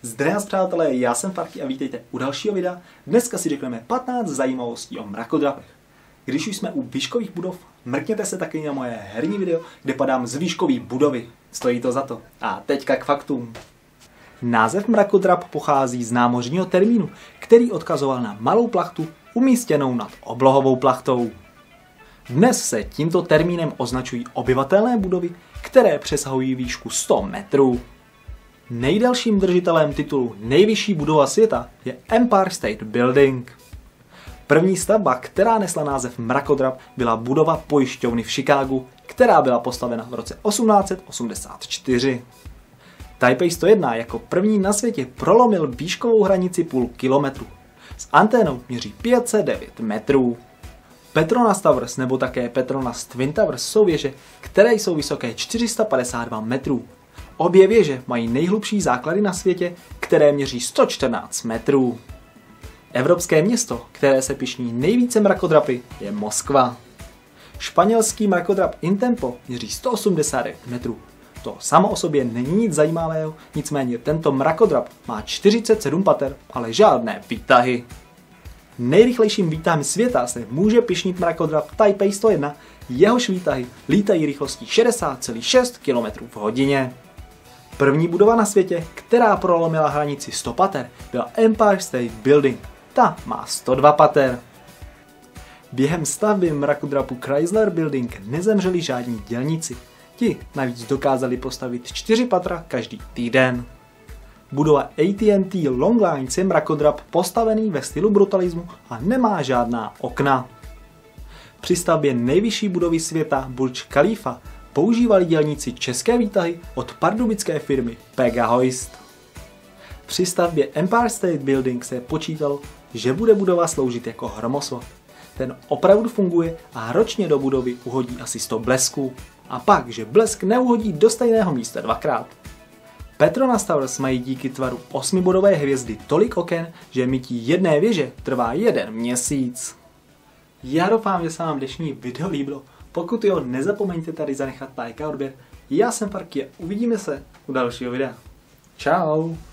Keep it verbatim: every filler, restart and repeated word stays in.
Zdravím vás přátelé, já jsem Farky a vítejte u dalšího videa. Dneska si řekneme patnáct zajímavostí o mrakodrapech. Když už jsme u výškových budov, mrkněte se taky na moje herní video, kde padám z výškové budovy. Stojí to za to. A teďka k faktům. Název mrakodrap pochází z námořního termínu, který odkazoval na malou plachtu umístěnou nad oblohovou plachtou. Dnes se tímto termínem označují obyvatelné budovy, které přesahují výšku sto metrů. Nejdelším držitelem titulu nejvyšší budova světa je Empire State Building. První stavba, která nesla název mrakodrap, byla budova pojišťovny v Chicagu, která byla postavena v roce osmnáct set osmdesát čtyři. Taipei sto jedna jako první na světě prolomil výškovou hranici půl kilometru. S anténou měří pět set devět metrů. Petronas Towers nebo také Petronas Twin Towers jsou věže, které jsou vysoké čtyři sta padesát dva metrů. Obě věže mají nejhlubší základy na světě, které měří sto čtrnáct metrů. Evropské město, které se pyšní nejvíce mrakodrapy, je Moskva. Španělský mrakodrap Intempo měří sto osmdesát devět metrů. To samo o sobě není nic zajímavého, nicméně tento mrakodrap má čtyřicet sedm pater, ale žádné výtahy. Nejrychlejším výtahem světa se může pyšnit mrakodrap Taipei sto jedna, jehož výtahy lítají rychlostí šedesát celá šest kilometrů v hodině. První budova na světě, která prolomila hranici sto pater, byla Empire State Building. Ta má sto dva pater. Během stavby mrakodrapu Chrysler Building nezemřeli žádní dělníci. Ti navíc dokázali postavit čtyři patra každý týden. Budova A T and T Long Lines je mrakodrap postavený ve stylu brutalismu a nemá žádná okna. Při stavbě nejvyšší budovy světa Burj Khalifa používali dělníci české výtahy od pardubické firmy Pega Hoist. Při stavbě Empire State Building se počítalo, že bude budova sloužit jako hromosvod. Ten opravdu funguje a ročně do budovy uhodí asi sto blesků. A pak, že blesk neuhodí do stejného místa dvakrát. Petronas Towers mají díky tvaru osmibodové hvězdy tolik oken, že mytí jedné věže trvá jeden měsíc. Já doufám, že se vám dnešní video líbilo. Pokud jo, nezapomeňte tady zanechat like a odběr. Já jsem Farky a uvidíme se u dalšího videa. Čau!